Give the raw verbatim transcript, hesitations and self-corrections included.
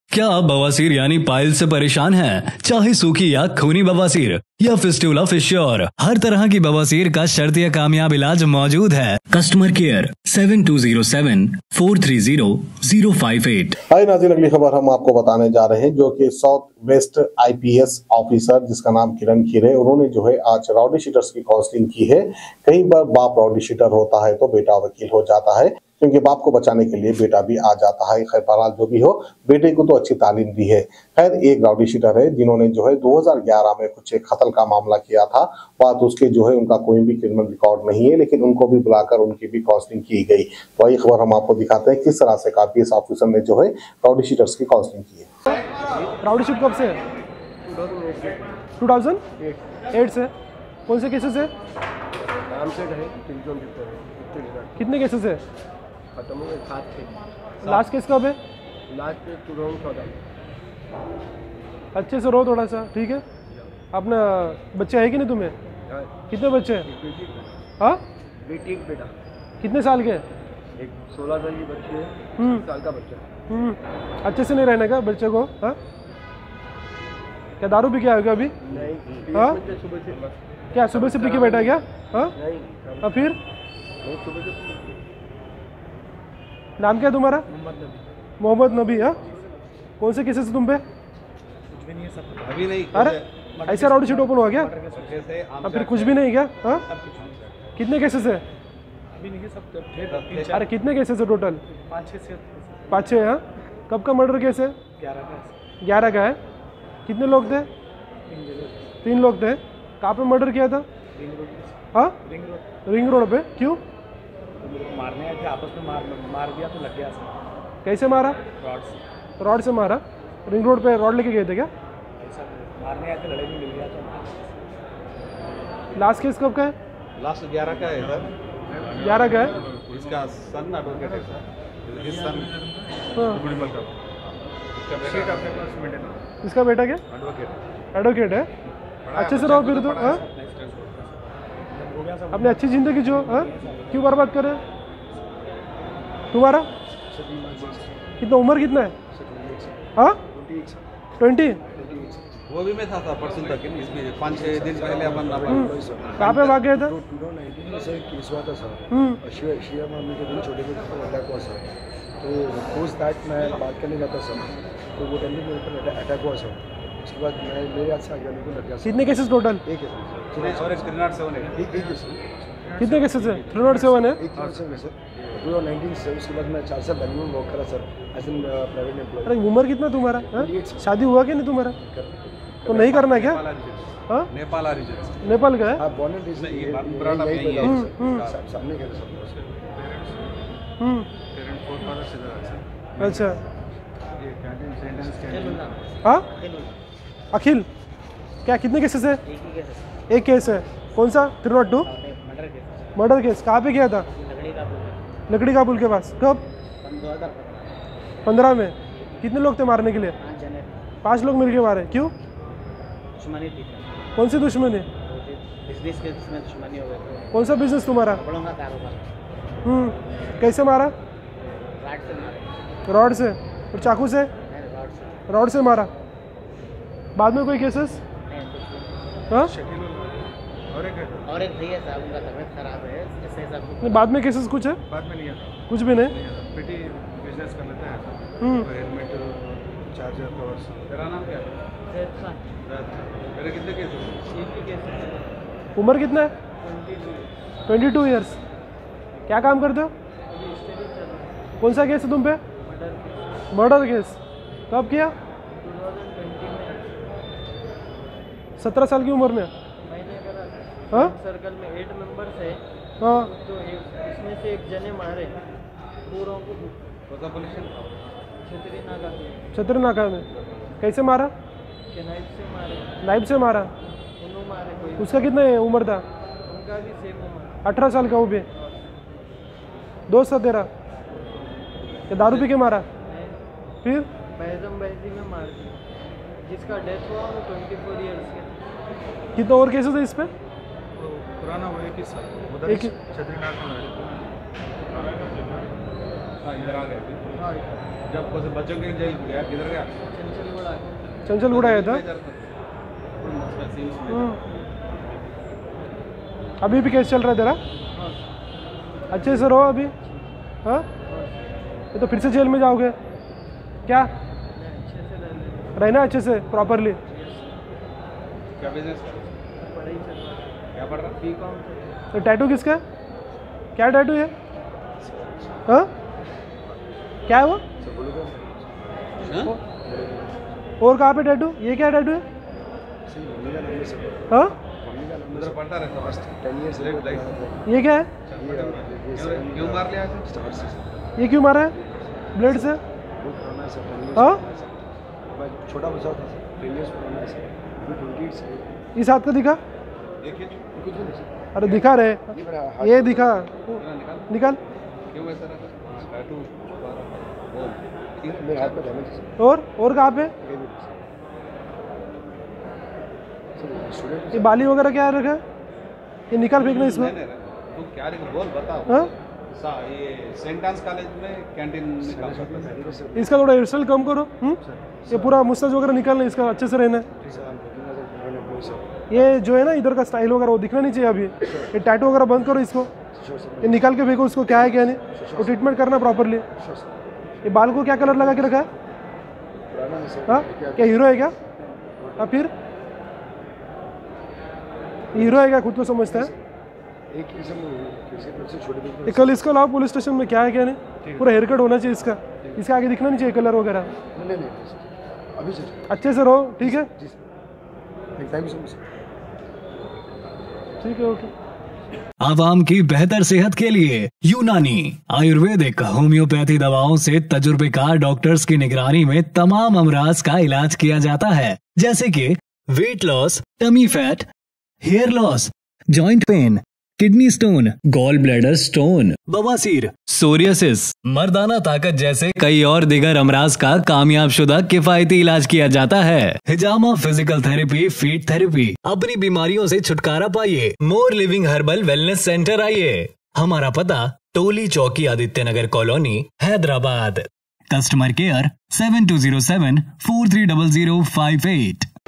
क्या आप बवासीर यानी पाइल से परेशान हैं? चाहे सूखी या खूनी बवासीर या फिस्टुला फिश्योर, हर तरह की बवासीर का शर्तीय कामयाब इलाज मौजूद है। Customer care seven two zero seven four three zero zero five eight. Hi नाज़रीन, अगली खबर हम आपको बताने जा रहे हैं जो कि साउथ वेस्ट आईपीएस ऑफिसर जिसका नाम किरण खीर है, उन्होंने जो है आज राउडी शीटर्स की काउंसलिंग की है। कई बार बाप राउडी शीटर होता है तो बेटा वकील हो जाता है, क्योंकि बाप को बचाने के लिए बेटा भी आ जाता है। खैर बहरहाल जो भी हो, बेटे को तो अच्छी तालीम दी है। खैर एक राउडी शीटर है जिन्होंने जो है दो हज़ार ग्यारह में कुछ एक कत्ल का मामला किया था। बात उसके जो है उनका कोई भी क्रिमिनल रिकॉर्ड नहीं है, लेकिन उनको भी बुलाकर उनकी भी काउंसलिंग की गई। तो वही खबर हम आपको दिखाते हैं किस तरह से आईपीएस ऑफिसर ने जो है राउडी शीटर्स की काउंसलिंग की है। राउडी शीट कब से है? दो हज़ार आठ से। कौन से केसेस है? कितने केसेस है? खत्म हो गए सात थे। लास्ट केस कब है? लास्ट पे टू राउंड चौदह। अच्छे से रो थोड़ा सा, ठीक है? अपना बच्चा है कि नहीं तुम्हें? कितने बच्चे हैं? हाँ, बेटी एक बेटा। कितने साल के? एक सोलह साल की बच्ची है, हम्म साल का बच्चा। हम्म अच्छे से नहीं रहने का बच्चे को? हाँ, क्या दारू पी के आएगा अभी? नहीं। हाँ, सुबह से क्या सुबह से पी के बैठा है क्या? हाँ, नहीं। और फिर नहीं, सुबह से नाम क्या है तुम्हारा? मोहम्मद नबी। मोहम्मद नबी। हाँ, कौन से केसेस तुम पे? कुछ भी नहीं है सब अभी नहीं। अरे ऐसा राउडी शीट ओपन हुआ क्या? अब फिर कुछ भी नहीं क्या? हाँ, कितने केसेस है? अभी नहीं है सब। अरे कितने केसेस है टोटल? पाँच छः से पाँच छः। हाँ, कब का मर्डर केस है? ग्यारह का। ग्यारह का है। कितने लोग थे? तीन लोग थे। कहाँ पे मर्डर किया था? Ring road. हाँ, रिंग रोड। रिंग रोड पे। क्यों? मारने आए थे, आपस में मार मार दिया तो लग गया सर। कैसे मारा? रॉड से। रॉड से मारा? रिंग रोड पे रॉड लेके गए थे क्या? ऐसा मारने आए थे, लड़ाई में मिल गया तो। लास्ट केस कब का है? लास्ट ग्यारह का है सर। ग्यारह का है। इसका सन एडवोकेट है सर। हिज सन हाँ, गुड़ीमल का इसका बेटा अपने पास मेंटेन है। इसका बेटा क्या? एडवोकेट एडवोकेट है। अच्छे से रहो फिर तो। हाँ, अपनी अच्छी जिंदगी जो। हाँ, क्यों बर्बाद करे? तुम्हारा कितना उम्र कितना है? हाँ, ट्वेंटी। वो भी मैं था सर परसों तक इसमें पाँच छः दिन पहले अपन अपन कहाँ पे भाग गए थे? टू नाइनटीन में सर केस हुआ था सर। हम्म शिया शिया मामले के दिन छोटे छोटे अटैक हुआ सर। तो पोस्ट दैट मैं बात करने जाता सर, तो वो टाइम मेरे ऊपर अटैक हुआ सर। उसके बाद मैं मेरे हाथ से आगे को लग गया। कितने केसेस टोटल? एक है और एक थ्री नॉट सेवन है। एक एक है सर। कितने केसेस है? थ्री नॉट सेवन है। एक थ्री सेवन है सर। टू थाउजेंड नाइनटीन से उसके बाद मैं चार साल बैंगलोर में वर्क करा sir as an private employ. अरे उम्र कितना तुम्हारा? हाँ? शादी हुआ कि नहीं तुम्हारा? तो नहीं करना क्या? हाँ, नेपाल ओरिजिन। नेपाल का है। आप बॉर्न एंड रेज्ड नहीं, यही बराड़ा में ही है। हम्म सामने गए सर। हम्म पेरेंट फोर फादर से सर। अच्छा। ये कैंटीन सेंटेंस कैंटीन। हाँ, अखिल क्या कितने केसेस है? एक केस है। कौन सा? Three not two murder case. कहाँ पे किया था? लकड़ी का पुल के पास। कब? पंद्रह में। कितने लोग थे मारने के लिए? पांच लोग मिलके मारे। क्यों? दुश्मनी थी। कौन सी दुश्मनी? बिजनेस के इसमें दुश्मनी हो गई। कौन सा बिजनेस तुम्हारा? कपड़ों का कारोबार। हम्म कैसे मारा? राड से मारे। रॉड से और चाकू से? नहीं, रॉड से। रॉड से मारा। बाद में कोई केसेस? नहीं, कुछ नहीं। हाँ, और एक है और एक भैया साहब, उनका तबीयत खराब है, ऐसे ऐसा कुछ। नहीं, बाद में केसेस कुछ है? बाद में नहीं आता। कुछ भी नहीं। पेटी बिजनेस कर लेता है। हम्म हेलमेट चार्जर कवर्स। तेरा नाम क्या है? जैद खान। मेरे कितने केस हैं? एक ही केस है। उम्र कितना है? Twenty two years. क्या काम करते हो? अभी स्टडी कर रहा हूँ। कौन सा केस है तुम पे? Murder case. Murder case. कब किया? टू थाउजेंड ट्वेंटी में सत्रह साल की उम्र में। मैंने करा। हाँ? सर्कल में एट मेंबर्स है, हाँ, तो एक इसमें से एक जने मारे पूरों को। कौन सा पुलिस छतरी नाका के छतरी नाका में। कैसे मारा? के नाइफ से मारे। नाइफ से मारा। दोनों मारे। कोई उसका कितना उम्र था? उनका भी सेम उम्र। अठारह साल का वो भी। दोस्त था तेरा? क्या दारू पी के मारा? नहीं, फिर? बहजम बहजी में मार दिया। जिसका डेथ हुआ वो ट्वेंटी फोर ईयर्स के। कितना और केसेस है इस पे? पुराना वो एक ही साल एक ही- छतरी नाक में हाँ इधर आ गए थे। जब कुछ बच्चों के जेल गया किधर गया चंचलगुड़ा चंचलगुड़ा गया था। हम्म। अभी भी केस चल रहा है तेरा? अच्छे से रहो अभी। हाँ तो फिर से जेल में जाओगे क्या? अच्छे से रह रहना अच्छे से प्रॉपरली। क्या बिजनेस पढ़ाई चल रहा है, क्या पढ़ रहा बी कॉम तो टैटू किसका है? क्या टैटू है? हाँ क्या है वो? और कहाँ पे टैटू? ये क्या टैटू है? हाँ उधर पढ़ता रहता फर्स्ट टेन ईयर्स ये क्या है? क्यों मार लिया ऐसे? ये क्यों मारा है ब्लेड से? हाँ छोटा बच्चा था टेन ईयर्स पुराना है सर, अभी ट्वेंटी एट से इस हाथ का दिखा। देखिए कुछ नहीं सर, अरे दिखा रहे, ये मेरा हाथ ये दिखा। निकाल निकाल। क्यों ऐसा रहा टैटू वो मेरे हाथ में डैमेज है सर, और और कहाँ पे? ये भी नहीं सर। सर स्टूडेंट ये बाली वगैरह क्या रखा है? ये निकाल फेंकना इसमें। नहीं, नहीं, तू क्या रे बोल बताओ। हाँ सा ये सेंट आंस कॉलेज में कैंटीन में काम करता था। इसका थोड़ा हेयर स्टाइल कम करो। हम्म? ये पूरा मुस्ताज वगैरह निकालना, इसका अच्छे से रहना है। ये जो है ना इधर का स्टाइल वगैरह वो दिखना नहीं चाहिए अभी। ये टैटू वगैरह बंद करो इसको, ये निकाल के फेंको उसको, क्या है क्या नहीं वो ट्रीटमेंट करना प्रॉपरली। ये बाल को क्या कलर लगा के रखा है? हाँ क्या हीरो है क्या? हाँ फिर हीरो है क्या? खुद को समझता है? एक किस्म किसी से छोटे ये बच्चे कल इसको लाओ पुलिस स्टेशन में, क्या है क्या नहीं पूरा हेयर कट होना चाहिए इसका, इसका आगे दिखना नहीं चाहिए कलर वगैरह। नहीं नहीं नहीं सर, अभी सर अच्छे से रहो, ठीक है? जी sir, thank you so much sir. ठीक है ओके। आवाम की बेहतर सेहत के लिए यूनानी आयुर्वेदिक होम्योपैथी दवाओं से तजुर्बेकार डॉक्टर्स की निगरानी में तमाम अमराज का इलाज किया जाता है, जैसे कि weight loss, tummy fat, hair loss, joint pain, kidney stone, gall bladder stone, बवासीर, सोरियासिस, मर्दाना ताकत जैसे कई और दिगर अमराज का कामयाब शुदा किफायती इलाज किया जाता है। हिजामा फिजिकल थेरेपी, फीट थेरेपी, अपनी बीमारियों से छुटकारा पाइए। More living herbal wellness centre आइए। हमारा पता Toli Chowki, Aditya Nagar colony, Hyderabad. Customer care seven two zero seven four three double zero five eight.